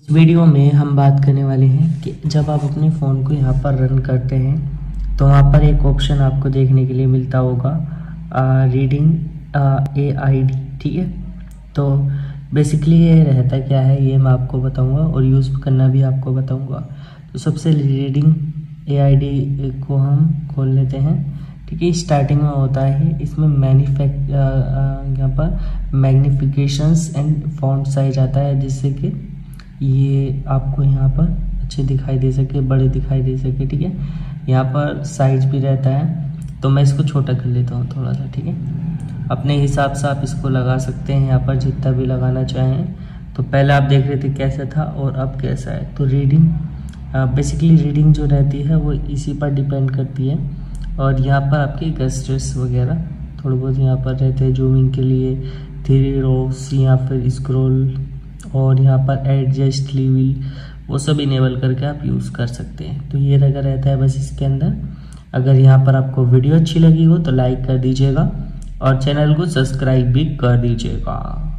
इस वीडियो में हम बात करने वाले हैं कि जब आप अपने फ़ोन को यहाँ पर रन करते हैं तो वहाँ पर एक ऑप्शन आपको देखने के लिए मिलता होगा रीडिंग AID। ठीक है, तो बेसिकली ये रहता क्या है ये मैं आपको बताऊंगा और यूज़ करना भी आपको बताऊंगा। तो सबसे रीडिंग AID को हम खोल लेते हैं। ठीक है, स्टार्टिंग में होता है इसमें यहाँ पर मैग्निफिकेशंस एंड फॉन्ट साइज आता है, जिससे कि ये आपको यहाँ पर अच्छे दिखाई दे सके, बड़े दिखाई दे सके। ठीक है, यहाँ पर साइज भी रहता है, तो मैं इसको छोटा कर लेता हूँ थोड़ा सा। ठीक है, अपने हिसाब से आप इसको लगा सकते हैं यहाँ पर जितना भी लगाना चाहें। तो पहले आप देख रहे थे कैसा था और अब कैसा है। तो रीडिंग बेसिकली रीडिंग जो रहती है वो इसी पर डिपेंड करती है। और यहाँ पर आपके गस्टर्स वगैरह थोड़े बहुत यहाँ पर रहते हैं जूमिंग के लिए, 3 रोज या फिर स्क्रॉल, और यहाँ पर एडजस्ट लेवल वो सब इनेबल करके आप यूज़ कर सकते हैं। तो ये लगा रहता है बस इसके अंदर। अगर यहाँ पर आपको वीडियो अच्छी लगी हो तो लाइक कर दीजिएगा और चैनल को सब्सक्राइब भी कर दीजिएगा।